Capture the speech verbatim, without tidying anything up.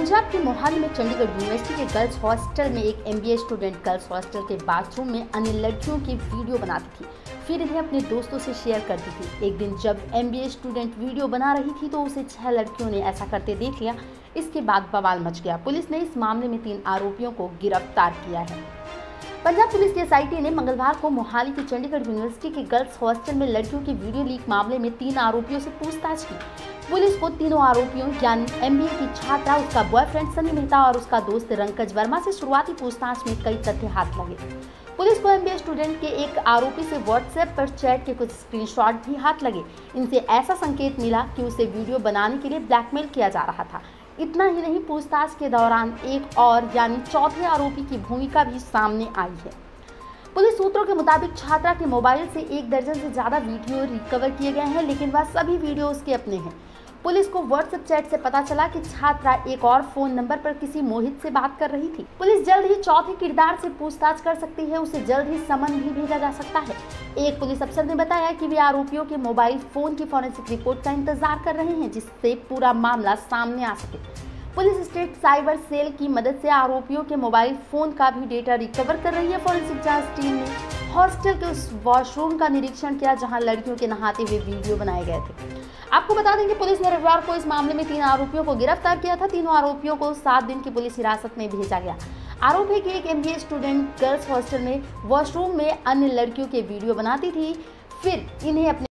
पंजाब के मोहाली में चंडीगढ़ यूनिवर्सिटी के गर्ल्स हॉस्टल में एक एमबीए स्टूडेंट गर्ल्स हॉस्टल के बाथरूम में अन्य लड़कियों की वीडियो बनाती थी, फिर इन्हें अपने दोस्तों से शेयर करती थी। एक दिन जब एमबीए स्टूडेंट वीडियो बना रही थी तो उसे छह लड़कियों ने ऐसा करते देख लिया। इसके बाद बवाल मच गया। पुलिस ने इस मामले में तीन आरोपियों को गिरफ्तार किया है। पंजाब पुलिस की एसआईटी ने मंगलवार को मोहाली के चंडीगढ़ यूनिवर्सिटी के गर्ल्स हॉस्टल में लड़कियों की वीडियो लीक मामले में तीन आरोपियों से पूछताछ की। पुलिस को तीनों आरोपियों यानी एमबीए की छात्रा, उसका बॉयफ्रेंड सनी मेहता और उसका दोस्त रंकज वर्मा से शुरुआती पूछताछ में कई तथ्य हाथ लगे। पुलिस को एमबीए स्टूडेंट के एक आरोपी से व्हाट्सएप पर चैट के कुछ स्क्रीनशॉट भी हाथ लगे। इनसे ऐसा संकेत मिला कि उसे वीडियो बनाने के लिए ब्लैकमेल किया जा रहा था। इतना ही नहीं, पूछताछ के दौरान एक और यानी चौथे आरोपी की भूमिका भी सामने आई है। पुलिस सूत्रों के मुताबिक छात्रा के मोबाइल से एक दर्जन से ज्यादा वीडियो रिकवर किए गए हैं, लेकिन वह सभी वीडियो उसके अपने हैं। पुलिस को व्हाट्सएप चैट से पता चला कि छात्रा एक और फोन नंबर पर किसी मोहित से बात कर रही थी। पुलिस जल्द ही चौथे किरदार से पूछताछ कर सकती है, उसे जल्द ही समन भी भेजा जा सकता है। एक पुलिस अफसर ने बताया कि वे आरोपियों के मोबाइल फोन की फॉरेंसिक रिपोर्ट का इंतजार कर रहे हैं, जिससे पूरा मामला सामने आ सके। पुलिस स्टेट साइबर सेल की मदद से आरोपियों के मोबाइल फोन का भी डेटा रिकवर कर रही है। फॉरेंसिक जांच टीम ने हॉस्टल के उस वॉशरूम का निरीक्षण किया जहां लड़कियों के नहाते हुए वीडियो बनाए गए थे। आपको बता दें कि पुलिस ने रविवार को इस मामले में तीन आरोपियों को गिरफ्तार किया था। तीनों आरोपियों को सात दिन की पुलिस हिरासत में भेजा गया। आरोप है कि एक एमबीए स्टूडेंट गर्ल्स हॉस्टल में वॉशरूम में अन्य लड़कियों के वीडियो बनाती थी, फिर इन्हें अपने